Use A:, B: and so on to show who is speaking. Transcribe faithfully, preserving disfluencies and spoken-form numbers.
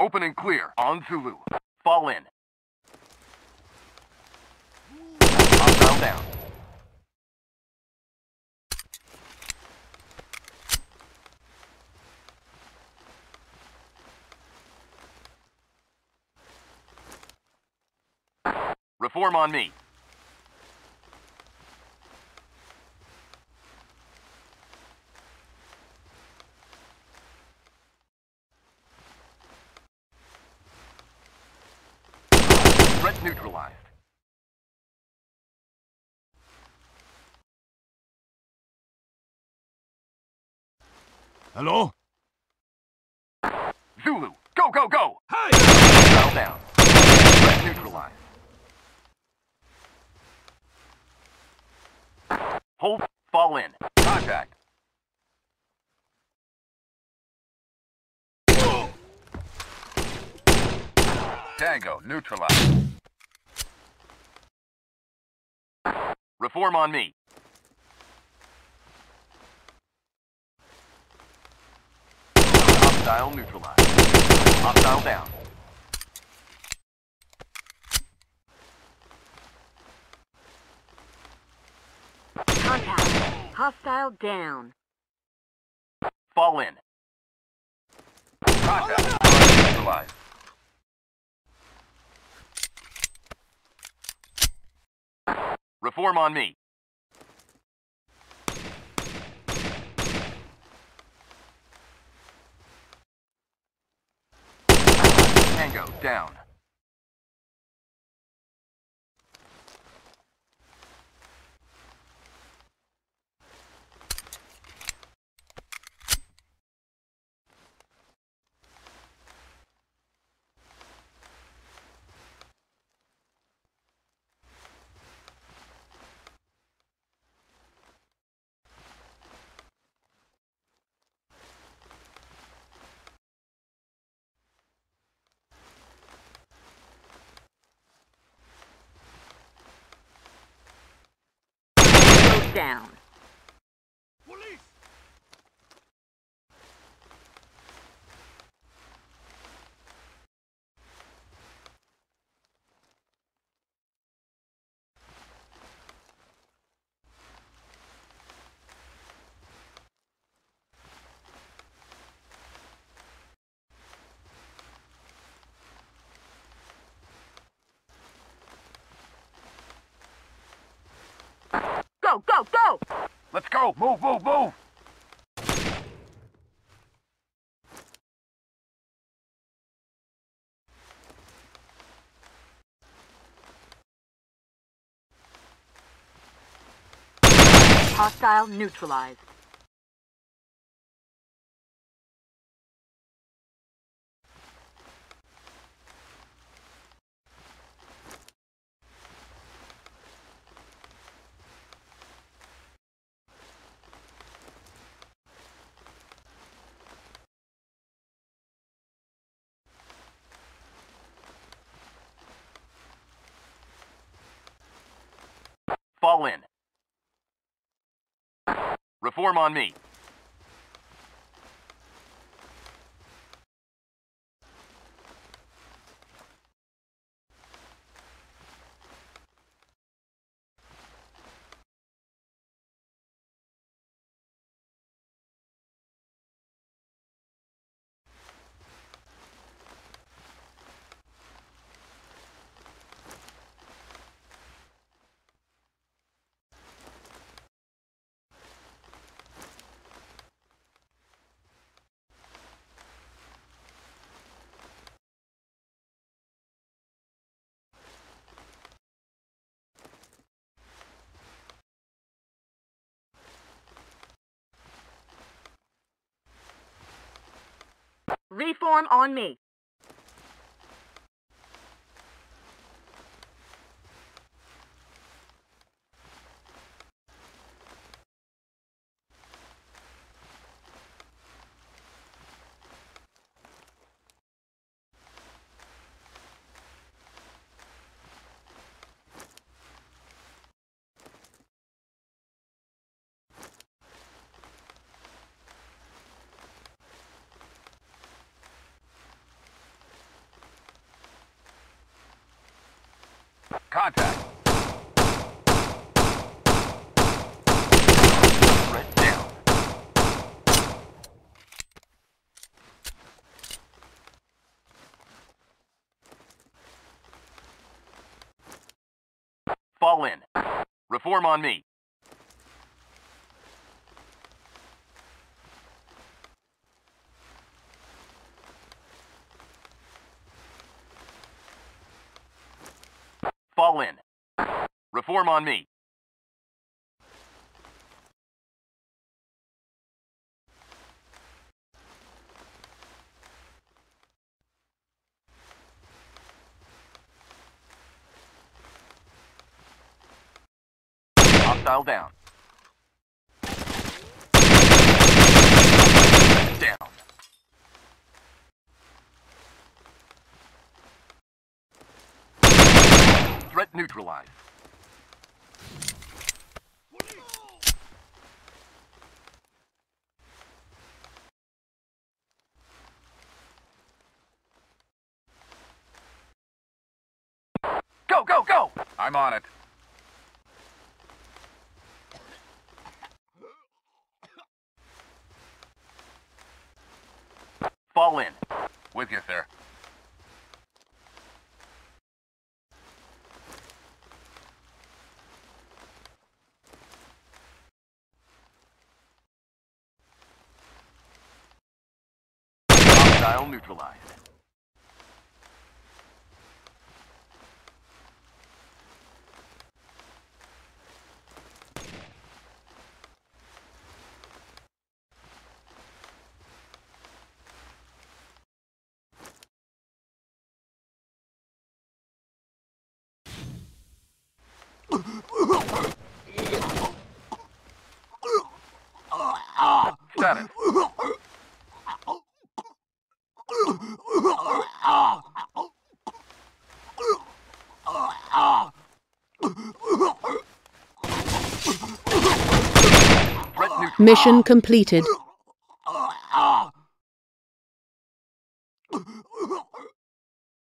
A: Open and clear. On Zulu. Fall in. Hostile down. Reform on me. Threat neutralized.
B: Hello?
A: Zulu, go, go, go!
B: Hey!
A: Hostile down. Threat neutralized. Hold, fall in. Contact. Tango, neutralized. Reform on me. Hostile neutralized. Hostile down.
C: Contact. Hostile down.
A: Fall in. Contact. Neutralized. Reform on me. Tango down.
C: Down.
B: Police!
C: Go, go, go!
A: Let's go! Move, move, move!
C: Hostile neutralized.
A: Fall in. Reform on me.
C: Reform on me.
A: Contact. Threat down. Fall in. Reform on me. Fall in. Reform on me. Hostile down. Down. Threat neutralized. Go, go, go! I'm on it. Fall in. With you, sir. Hostile neutralized. Status.
D: Mission completed.